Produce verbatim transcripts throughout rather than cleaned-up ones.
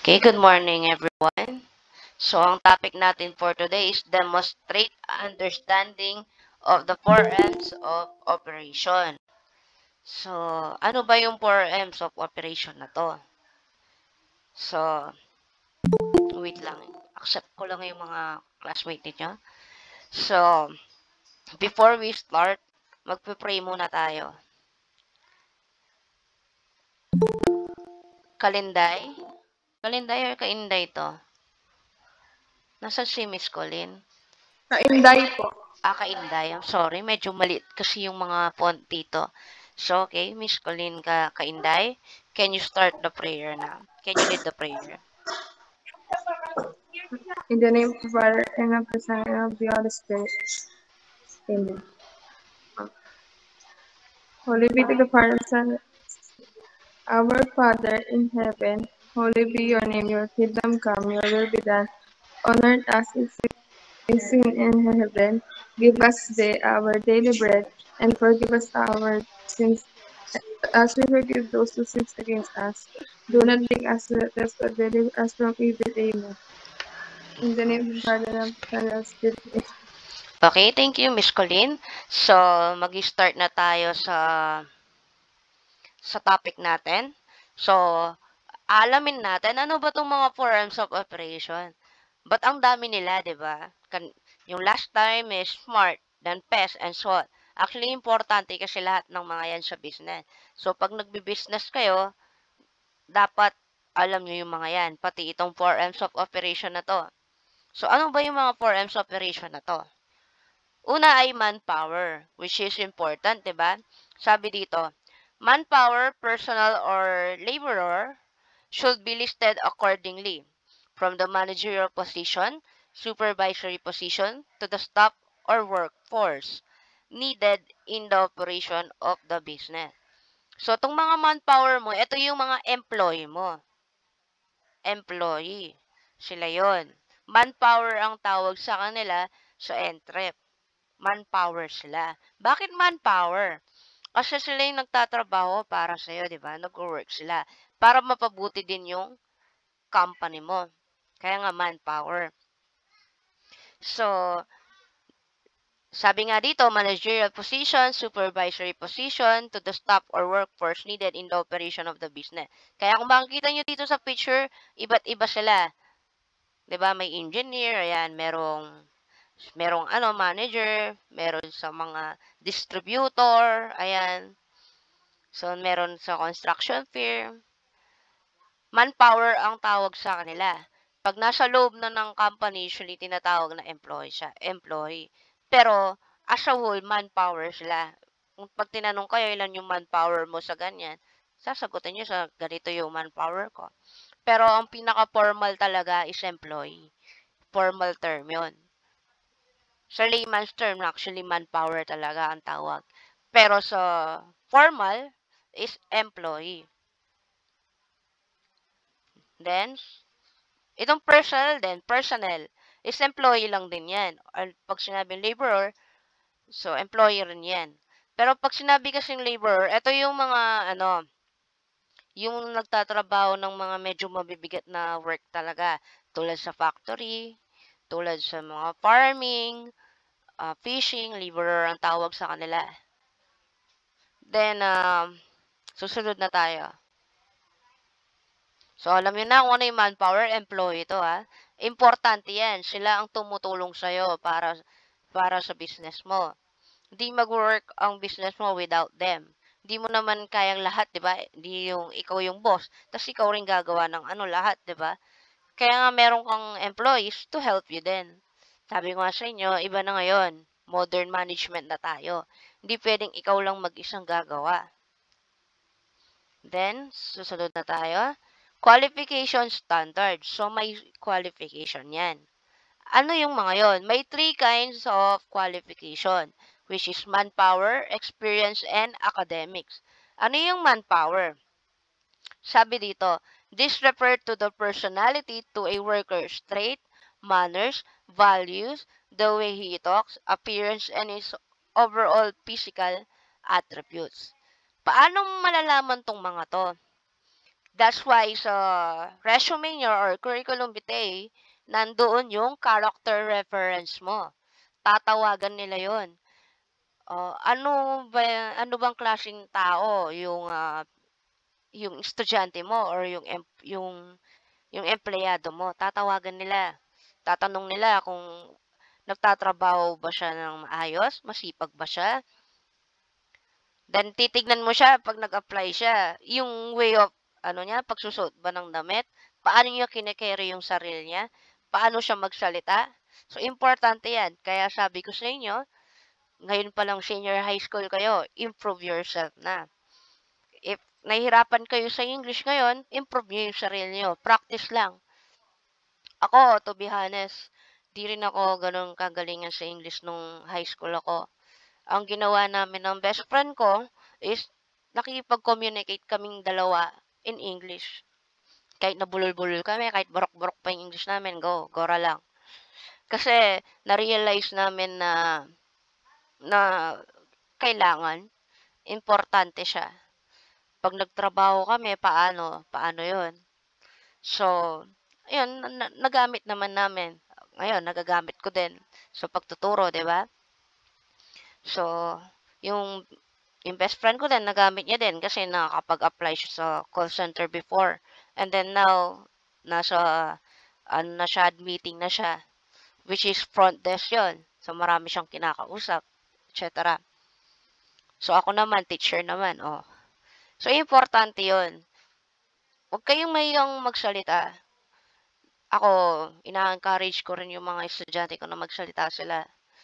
Okay, good morning everyone. So, ang topic natin for today is demonstrate understanding of the four M's of operation. So, ano ba yung four M's of operation na to? So, wait lang. Accept ko lang yung mga classmate niyo. So, before we start, magpe-pray muna tayo. Kalinday? Kalinday or kainday to? Nasaan si Miss Colin? Kainday po. Ah, kainday. I'm sorry. Medyo maliit kasi yung mga font dito. So, okay. Miss Colleen ka kainday. Can you start the prayer now? Can you lead the prayer? In the name of the Father, and of the Son, and of the Holy Spirit. Amen. Holy be to the Father, Son, our Father in heaven, holy be your name, your kingdom come, your will be done, on earth as it is in heaven. Give us today our daily bread, and forgive us our sins, as we forgive those who sin against us. Do not lead us to the test, but deliver us from evil. Amen. In the name of the Father, and of the Son, and of the Spirit. Okay, thank you, Miss Colleen. So, mag-start na tayo sa sa topic natin. So, alamin natin ano ba tong mga forms of operation. But ang dami nila, 'di ba? Kan yung last time is smart, then pest and so on. Actually, importante kasi lahat ng mga yan sa business. So, pag nagbi-business kayo, dapat alam nyo yung mga yan. Pati itong four M's of operation na to. So, ano ba yung mga four M's operation na to? Una ay manpower, which is important, 'di ba? Sabi dito, manpower, personal or laborer should be listed accordingly from the managerial position, supervisory position to the staff or workforce needed in the operation of the business. So, itong mga manpower mo, ito yung mga employee mo. Employee. Sila yon. Manpower ang tawag sa kanila sa entrep. Manpower sila. Bakit manpower? Kasi sila yung nagtatrabaho para sa'yo, di ba? Nag-work sila. Para mapabuti din yung company mo. Kaya nga manpower. So, sabi nga dito, managerial position, supervisory position to the staff or workforce needed in the operation of the business. Kaya kung makikita nyo dito sa picture, iba't iba sila. 'Di ba? May engineer, ayan, merong merong ano, manager, meron sa mga distributor, ayan. So, meron sa construction firm. Manpower ang tawag sa kanila. Pag nasa loob na ng company, usually tinatawag na employee siya, employee. Pero, as a whole, manpower sila. Kung pag tinanong kayo ilan yung manpower mo sa ganyan, sasagutin nyo sa ganito yung manpower ko. Pero, ang pinaka-formal talaga is employee. Formal term yon. Sa layman's term, actually, manpower talaga ang tawag. Pero sa formal, is employee. Then, itong personnel din, personnel, is employee lang din yan. Or pag sinabing laborer, so employee rin yan. Pero pag sinabi kasing laborer, ito yung mga, ano, yung nagtatrabaho ng mga medyo mabibigat na work talaga. Tulad sa factory, tulad sa mga farming, uh, fishing, laborer ang tawag sa kanila. Then, um, susunod na tayo. So, alam niyo na kung ano yung manpower, employee ito ha. Importante yan. Sila ang tumutulong sa'yo para, para sa business mo. Hindi mag-work ang business mo without them. Hindi mo naman kayang lahat, di ba? Hindi yung ikaw yung boss. Tapos ikaw rin gagawa ng ano lahat, di ba? Kaya nga meron kang employees to help you din. Sabi ko nga sa inyo, iba na ngayon. Modern management na tayo. Hindi pwedeng ikaw lang mag-isang gagawa. Then, susunod na tayo. Qualification standards. So, may qualification yan. Ano yung mga yon? May three kinds of qualification, which is manpower, experience, and academics. Ano yung manpower? Sabi dito, this refer to the personality to a worker's trait, manners, values, the way he talks, appearance, and his overall physical attributes. Paano malalaman tong mga to? That's why sa resume nyo or curriculum vitae, nandoon yung character reference mo. Tatawagan nila yon. Uh, ano ba ano bang klaseng tao yung uh, yung estudyante mo or yung em- yung yung empleyado mo? Tatawagan nila. Tatanong nila kung nagtatrabaho ba siya ng maayos, masipag ba siya. Then titignan mo siya pag nag-apply siya, yung way of ano niya, pagsusuot ba ng damit, paano niya kine-carry yung sarili niya, paano siya magsalita. So importante 'yan. Kaya sabi ko sa inyo, ngayon pa lang senior high school kayo, improve yourself na. If nahihirapan kayo sa English ngayon, improve niyo yung sarili niyo. Practice lang. Ako, to be honest, di rin ako ganun kagalingan sa English nung high school ako. Ang ginawa namin ng best friend ko is nakikipag-communicate kaming dalawa in English. Kahit nabulol-bulol kami, kahit burok-burok pa yung English namin, go, gora lang. Kasi na-realize namin na na kailangan, importante siya. Pag nagtrabaho kami, paano? Paano yon? So, ayun, na- nagamit naman namin. Ngayon, nagagamit ko din. So, pagtuturo, di ba? So, yung yung best friend ko din, nagamit niya din kasi nakakapag-apply siya sa call center before. And then now, nasa, ano na siya, admitting na siya, which is front desk yun. So, marami siyang kinakausap, et cetera. So, ako naman, teacher naman, oh. So, importante yun. Huwag kayong mayang magsalita. Ako, ina-encourage ko rin yung mga estudyante ko na magsalita sila.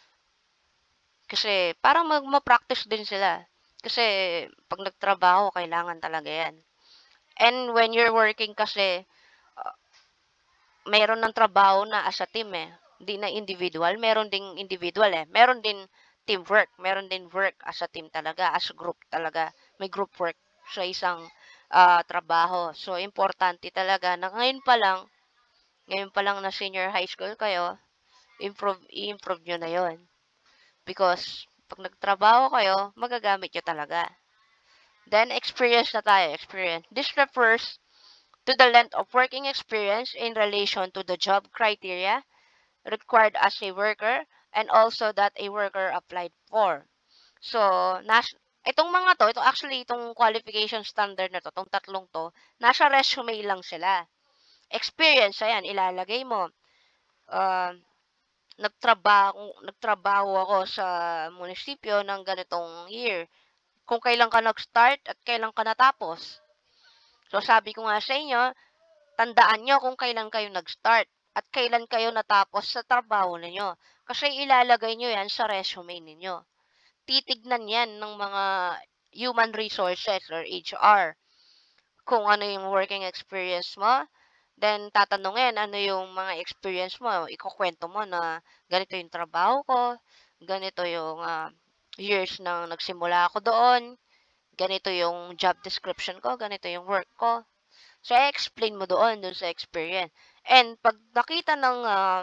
Kasi, parang mag-practice din sila. Kasi, pag nagtrabaho, kailangan talaga yan. And when you're working kasi, uh, mayroon ng trabaho na as a team eh. Hindi na individual. Meron ding individual eh. Meron din teamwork. Meron din work as a team talaga. As a group talaga. May group work sa isang uh, trabaho. So, importante talaga na ngayon pa lang, ngayon pa lang na senior high school kayo, improve, i-improve nyo na yon. Because, pag nagtrabaho kayo, magagamit nyo talaga. Then, experience na tayo. Experience. This refers to the length of working experience in relation to the job criteria required as a worker and also that a worker applied for. So, nas itong mga to, ito actually itong qualification standard na to, itong tatlong to, nasa resume lang sila. Experience, ayan, ilalagay mo. Uh, nagtrabaho, nagtrabaho ako sa munisipyo ng ganitong year. Kung kailan ka nag-start at kailan ka natapos. So, sabi ko nga sa inyo, tandaan nyo kung kailan kayo nag-start at kailan kayo natapos sa trabaho ninyo. Kasi ilalagay nyo yan sa resume ninyo. Titignan yan ng mga human resources or H R kung ano yung working experience mo. Then, tatanungin ano yung mga experience mo. Ikukwento mo na ganito yung trabaho ko, ganito yung uh, years nang nagsimula ako doon, ganito yung job description ko, ganito yung work ko. So, explain mo doon, doon sa experience. And, pag nakita ng, uh,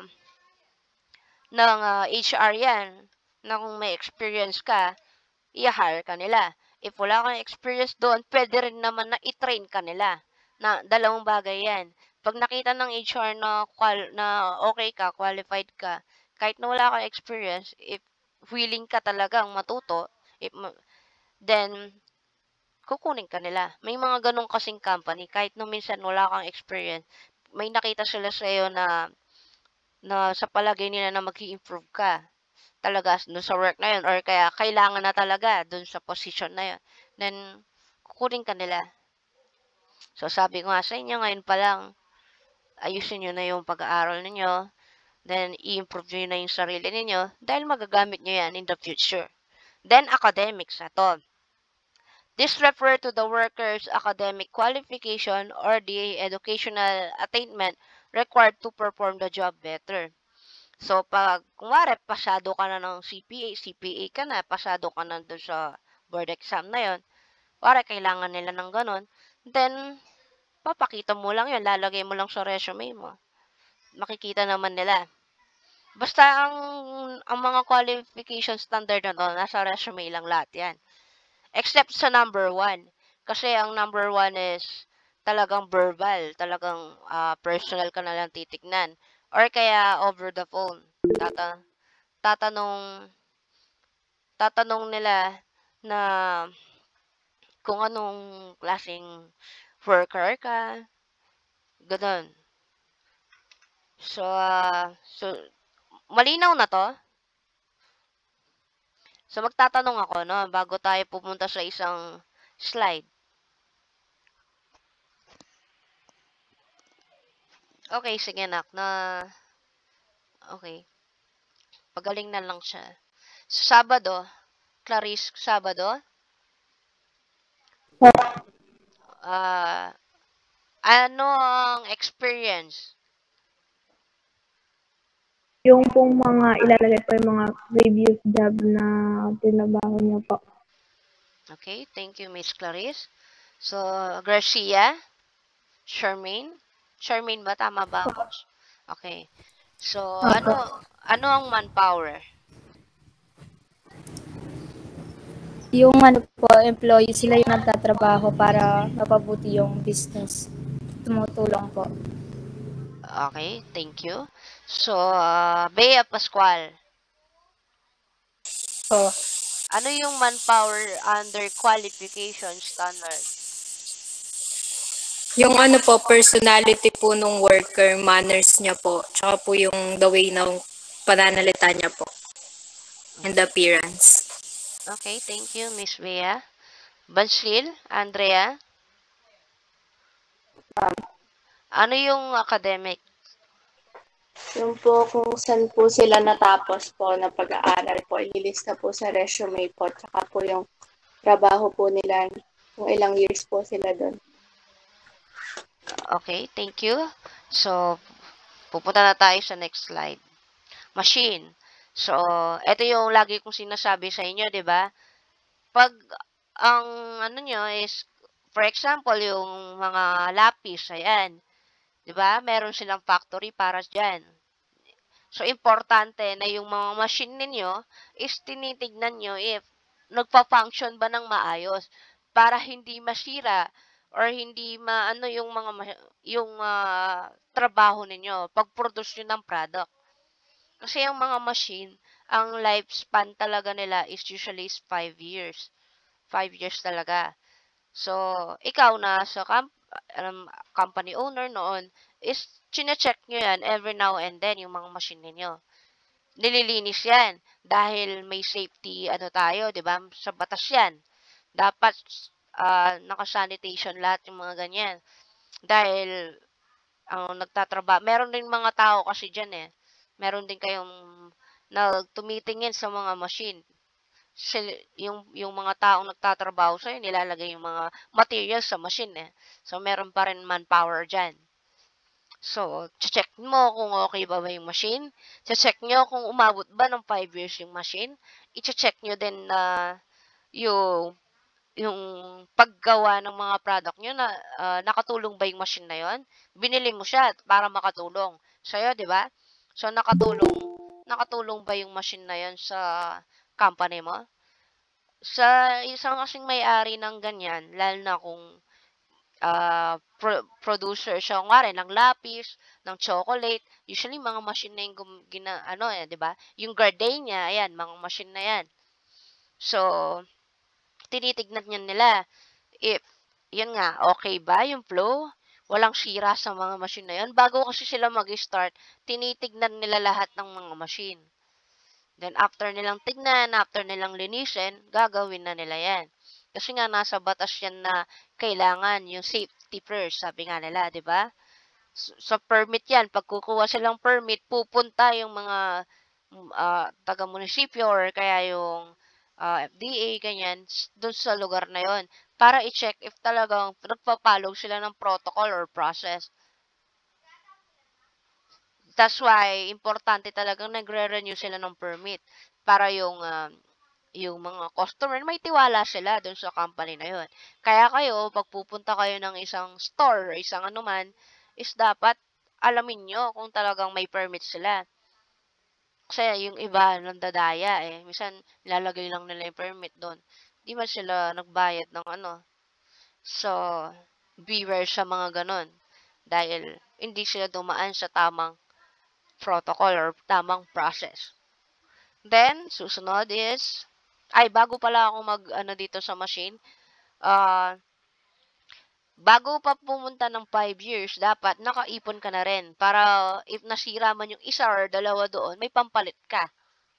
ng uh, H R yan, na kung may experience ka, i-hire ka nila. If wala kang experience doon, pwede rin naman na i-train ka nila. Na, dalawang bagay yan. Pag nakita ng H R na, qual, na okay ka, qualified ka, kahit na wala kang experience, if willing ka talagang matuto, if, then, kukunin ka nila. May mga ganong kasing company, kahit no minsan wala kang experience, may nakita sila sa iyo na, na sa palagay nila na mag-i-improve ka talaga dun sa work na yun, or kaya kailangan na talaga dun sa position na yun, then, kukunin ka nila. So, sabi ko nga sa inyo, ngayon pa lang, ayusin nyo na yung pag-aaral ninyo, then, i-improve nyo na yung sarili ninyo, dahil magagamit nyo yan in the future. Then, academics, ito. This refer to the worker's academic qualification or the educational attainment required to perform the job better. So, pag, kunwari, pasado ka na ng C P A, C P A ka na, pasado ka na doon sa board exam na yon, kunwari, kailangan nila ng ganon, then, papakita mo lang yun, lalagay mo lang sa resume mo. Makikita naman nila. Basta, ang, ang mga qualification standard na to, nasa resume lang lahat yan. Except sa number one. Kasi ang number one is talagang verbal, talagang uh, personal ka na lang titignan. Or kaya over the phone. Tata tatanong tatanong nila na kung anong klaseng worker ka, ganun. So, uh, so malinaw na to? So, magtatanong ako, no, bago tayo pupunta sa isang slide. Okay, sige nak, na, okay. Pagaling na lang siya. So, Sabado, Clarice, Sabado, ah, ano ang experience? Yung pong mga ilalagay po yung mga previous job na tinabaho niya po. Okay, thank you, Miss Clarice. So, Garcia, Charmaine, Charmaine ba? Tama ba ako? Okay. So, Opo. ano, ano ang manpower? Yung ano po, employee, sila yung nagtatrabaho para mapabuti yung business. Tumutulong po. Okay, thank you. So, uh, Bea Pascual, Po. ano yung manpower under qualification standard? Yung ano po, personality po nung worker, manners niya po, tsaka po yung the way ng pananalita niya po, and the appearance. Okay, thank you, Miss Bea. Bansil, Andrea, ano yung academic? Yung po kung saan po sila natapos po na pag-aaral po, ililista po sa resume po, tsaka po yung trabaho po nila, kung ilang years po sila doon. Okay, thank you. So, pupunta na tayo sa next slide. Machine. So, ito yung lagi kong sinasabi sa inyo, di ba? Pag ang ano nyo is, for example, yung mga lapis, ayan, di ba? Meron silang factory para dyan. So, importante na yung mga machine ninyo is tinitignan nyo if nagpa-function ba ng maayos para hindi masira or hindi maano yung mga yung uh, trabaho ninyo pag-produce nyo ng product. Kasi yung mga machine, ang lifespan talaga nila is usually is five years. five years talaga. So, ikaw na sa com- um, company owner noon is chine-check nyo yan every now and then yung mga machine ninyo. Nililinis yan dahil may safety ano tayo, 'di ba? Sa batas yan. Dapat uh, naka-sanitation lahat yung mga ganyan. Dahil ang uh, nagtatrabaho, meron din mga tao kasi diyan eh. Meron din kayong nagtumitingin sa mga machine. Sila, yung yung mga taong nagtatrabaho sa nilalagay yung mga materials sa machine eh. So meron pa rin manpower diyan. So, check mo kung okay ba ba yung machine. Check nyo kung umabot ba ng five years yung machine. I-check nyo din na uh, yung yung paggawa ng mga product nyo na uh, nakatulong ba yung machine na yon? Binili mo siya para makatulong sa'yo, di ba? So, nakatulong nakatulong ba yung machine na yon sa company mo? Sa isang kasing may-ari ng ganyan, lalo na kung uh, pro- producer siya, ngari, ng lapis, ng chocolate, usually mga machine na yung gum- gina, ano eh, di ba? Yung gardenia, ayan, mga machine na yan. So, tinitignan niya nila if, yun nga, okay ba yung flow? Walang sira sa mga machine na yun. Bago kasi sila mag-start, tinitignan nila lahat ng mga machine. Then, after nilang tignan, after nilang linisin, gagawin na nila yan. Kasi nga, nasa batas yan na kailangan yung safety first, sabi nga nila, di ba? Sa permit yan, pag kukuha silang permit, pupunta yung mga uh, taga-munisipyo or kaya yung uh, F D A, ganyan, dun sa lugar na yon para i-check if talagang nagpapalog sila ng protocol or process. That's why, importante talagang nagre-renew sila ng permit para yung uh, yung mga customer, may tiwala sila dun sa company na yun. Kaya kayo, pag pupunta kayo ng isang store, isang anuman, is dapat alamin nyo kung talagang may permit sila. Kasi yung iba, nandadaya eh. Minsan, lalagay lang nila yung permit doon. Di ba sila nagbayad ng ano. So, beware sa mga ganon. Dahil hindi sila dumaan sa tamang protocol or tamang process. Then, susunod is, ay, bago pala ako mag, ano dito sa machine, ah, uh, bago pa pumunta ng five years, dapat nakaipon ka na rin. Para if nasira man yung isa or dalawa doon, may pampalit ka.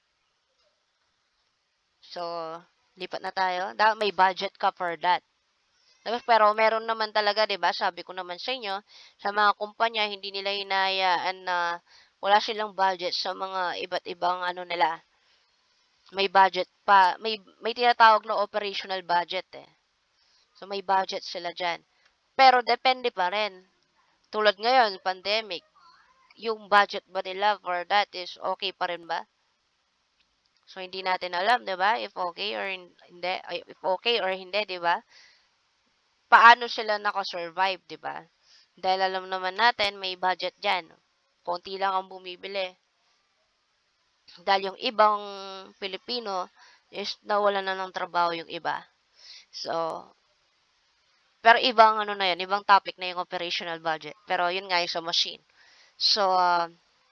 So, lipat na tayo. Da may budget ka for that. Pero meron naman talaga, 'di ba? Sabi ko naman sa inyo, sa mga kumpanya hindi nila hinahayaan na wala silang budget sa mga iba't ibang ano nila. May budget pa, may may tinatawag na operational budget eh. So may budget sila diyan. Pero depende pa rin. Tulad ngayon, pandemic, yung budget ba nila for that is okay pa rin ba? So hindi natin alam, 'di ba? If okay or hindi, if okay or hindi, 'di ba? Paano sila naka-survive, 'di ba? Dahil alam naman natin may budget diyan. Konti lang ang bumibili. Dahil yung ibang Pilipino is nawala na ng trabaho yung iba. So, pero ibang ano na yan, ibang topic na yung operational budget. Pero yun nga yung sa machine. So, uh,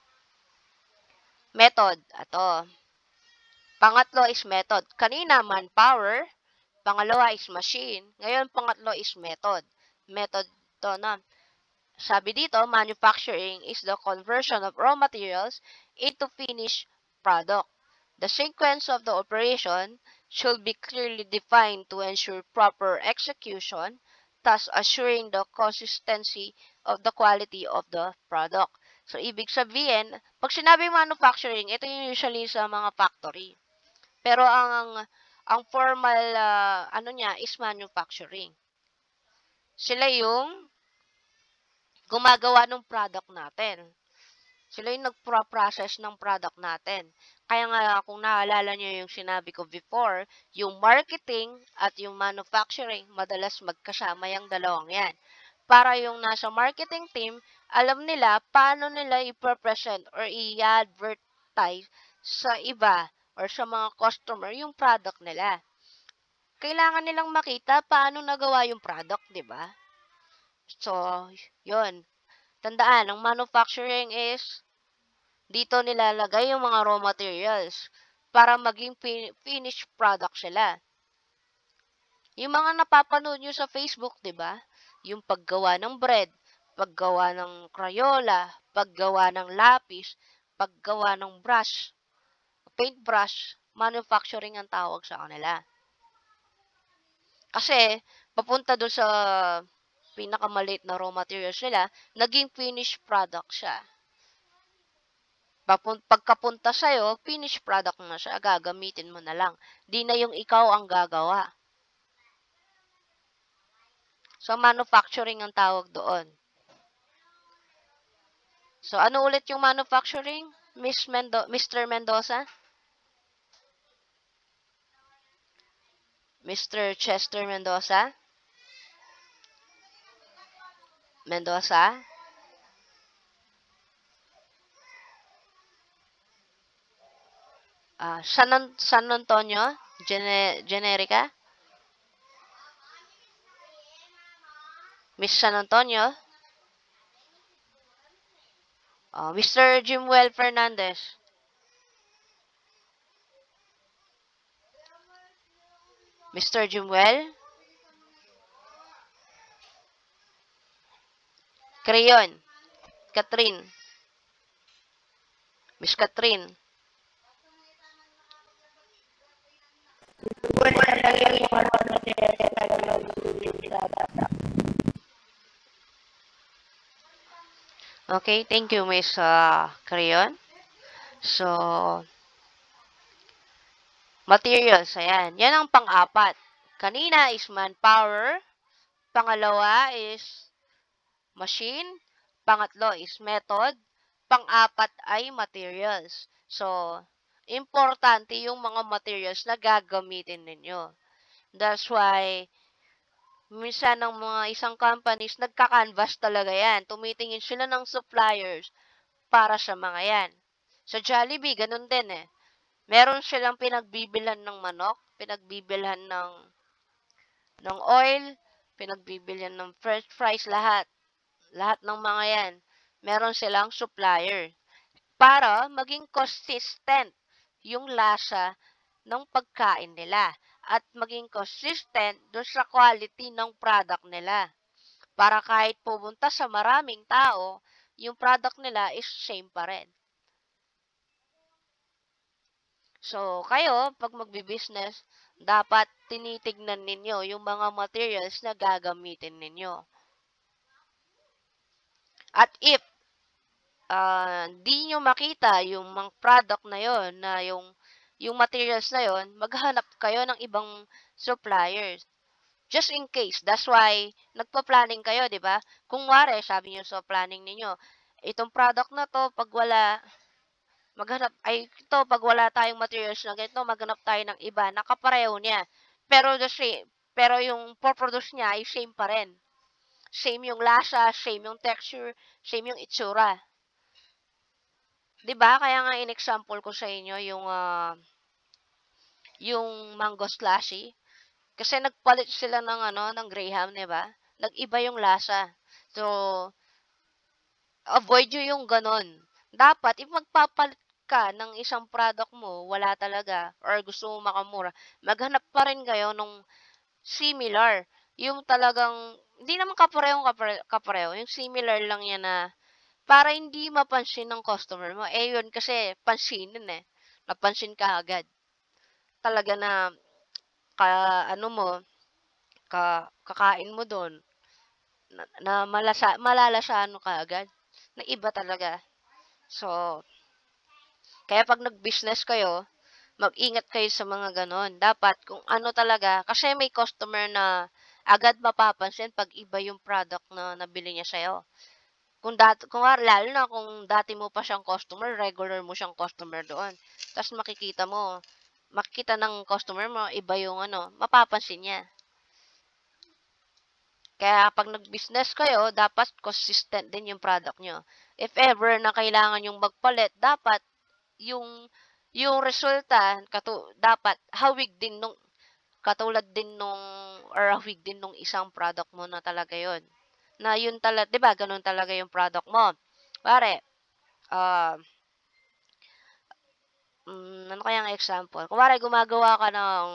method. Ato. Pangatlo is method. Kanina, manpower. Pangalawa is machine. Ngayon, pangatlo is method. Method to na. Sabi dito, manufacturing is the conversion of raw materials into finished product. The sequence of the operation should be clearly defined to ensure proper execution, thus assuring the consistency of the quality of the product. So, ibig sabihin, pag sinabing manufacturing, ito yung usually sa mga factory. Pero ang ang formal uh, ano niya is manufacturing. Sila yung gumagawa ng product natin. Sila yung nagpro-process ng product natin. Kaya nga kung naalala nyo yung sinabi ko before, yung marketing at yung manufacturing, madalas magkasama yung dalawang yan. Para yung nasa marketing team, alam nila paano nila i-present or i-advertise sa iba or sa mga customer yung product nila. Kailangan nilang makita paano nagawa yung product, di ba? So, yun. Tandaan, ang manufacturing is dito nilalagay yung mga raw materials para maging finished product sila. Yung mga napapanood nyo sa Facebook, di ba? Yung paggawa ng bread, paggawa ng Crayola, paggawa ng lapis, paggawa ng brush, paintbrush, manufacturing ang tawag sa kanila. Kasi, papunta doon sa pinakamaliit na raw materials nila, naging finished product siya. Pagkapunta sa'yo, finished product na siya, gagamitin mo na lang. Di na yung ikaw ang gagawa. So, manufacturing ang tawag doon. So, ano ulit yung manufacturing? Miss Mendo Mister Mendoza? Mister Chester Mendoza? Mendoza? Uh, San, San Antonio? Gene Generica? Miss San Antonio? Uh, Mister Jimwell Fernandez? Mister Jimwell? Crayon? Catherine? Miss Catherine? Okay, thank you, Miss uh, Crayon. So, materials, ayan. Yan ang pang-apat. Kanina is manpower. Pangalawa is machine. Pangatlo is method. Pang-apat ay materials. So, importante yung mga materials na gagamitin ninyo. That's why, minsan ng mga isang companies, nagka-canvas talaga yan. Tumitingin sila ng suppliers para sa mga yan. Sa Jollibee, ganun din eh. Meron silang pinagbibilhan ng manok, pinagbibilhan ng, ng oil, pinagbibilyan ng first price lahat. Lahat ng mga yan, meron silang supplier. Para maging consistent yung lasa ng pagkain nila at maging consistent doon sa quality ng product nila. Para kahit pumunta sa maraming tao, yung product nila is same pa rin. So, kayo, pag magbi-business, dapat tinitignan ninyo yung mga materials na gagamitin ninyo. At if uh, di nyo makita yung mga product na yon, na yung, yung materials na yon, maghanap kayo ng ibang suppliers. Just in case. That's why, nagpa-planning kayo, di ba? Kung wari, sabi nyo sa planning ninyo, itong product na to, pag wala, maghanap, ay, ito, pag wala tayong materials na ganito, maghanap tayo ng iba, nakapareho niya. Pero the same, pero yung for-produce niya ay same pa rin. Same yung lasa, same yung texture, same yung itsura. Diba? Kaya nga in-example ko sa inyo yung uh, yung mango slushy. Kasi nagpalit sila ng ano, ng Graham, 'di ba? Nag-iba yung lasa. So avoid nyo yung ganon. Dapat if magpapalit ka ng isang product mo, wala talaga or gusto mo makamura, maghanap pa rin kayo nung similar. Yung talagang hindi naman kapareho kapareho, yung similar lang yan na para hindi mapansin ng customer mo. Eh, yun kasi pansinin eh. Napansin ka agad. Talaga na, ka, ano mo, ka, kakain mo doon, na, na malasa, malalasaan ka agad. Na iba talaga. So, kaya pag nag-business kayo, mag-ingat kayo sa mga ganon. Dapat kung ano talaga, kasi may customer na agad mapapansin pag iba yung product na nabili niya sa'yo. Kung dati, kung lalo na kung dati mo pa siyang customer, regular mo siyang customer doon. Tapos makikita mo, makikita ng customer mo, iba yung ano, mapapansin niya. Kaya pag nag-business kayo, dapat consistent din yung product nyo. If ever na kailangan yung magpalit, dapat yung yung resulta, katu, dapat hawig din nung, katulad din nung, or hawig din nung isang product mo na talaga yon. Na yun talaga, 'di ba? Ganun talaga yung product mo. Pare, uh, um, ano kaya ang example? Kumare, gumagawa ka ng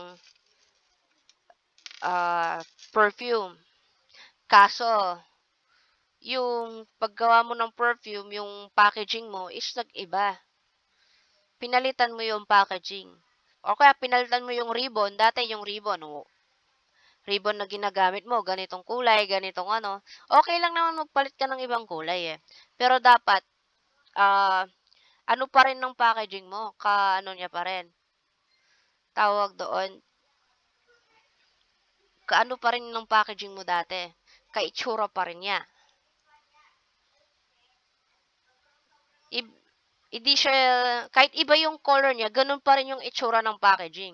uh, perfume. Kaso, yung paggawa mo ng perfume, yung packaging mo is nag-iba. Pinalitan mo yung packaging. O kaya pinalitan mo yung ribbon. Dati yung ribbon, oh, ribbon na ginagamit mo, ganitong kulay, ganitong ano, okay lang naman magpalit ka ng ibang kulay eh. Pero dapat, ah, uh, ano pa rin ng packaging mo, ka ano niya pa rin. Tawag doon, ka ano pa rin ng packaging mo dati, ka itsura pa rin niya. I, hindi siya, kahit iba yung color niya, ganun pa rin yung itsura ng packaging.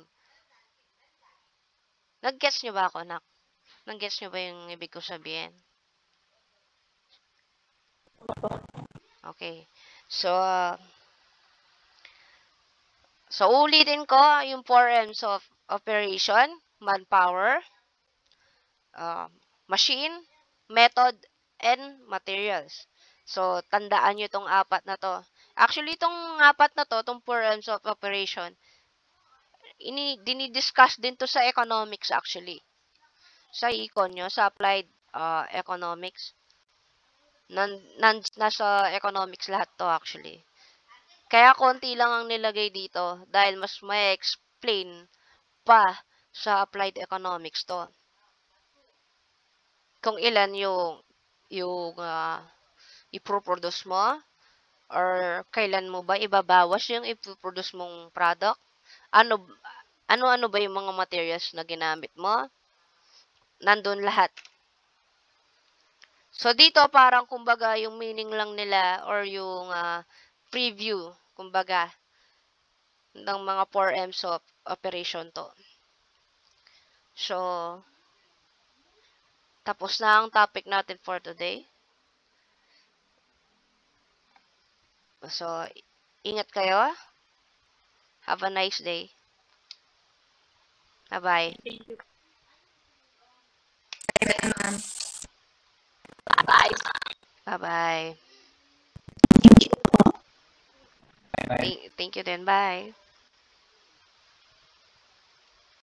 Nag-gets nyo ba ako, nak? Nag-gets nyo ba yung ibig ko sabihin? Okay. So, so ulitin ko yung four M's of operation, manpower, uh, machine, method, and materials. So, tandaan nyo itong apat na to. Actually, itong apat na to, itong four M's of operation, ini dinidiscuss din to sa economics actually. Sa econ nyo, sa applied uh, economics. Nan, nan, nasa economics lahat to actually. Kaya konti lang ang nilagay dito dahil mas may explain pa sa applied economics to. Kung ilan yung yung uh, iproproduce mo or kailan mo ba ibabawas yung iproproduce mong product. Ano ano-ano ba yung mga materials na ginamit mo? Nandun lahat. So, dito parang kumbaga yung meaning lang nila or yung uh, preview, kumbaga, ng mga four M's of operation to. So, tapos na ang topic natin for today. So, ingat kayo. Have a nice day. Bye-bye. Thank you. Bye. Bye-bye. Thank you po. Thank, thank you din. Bye.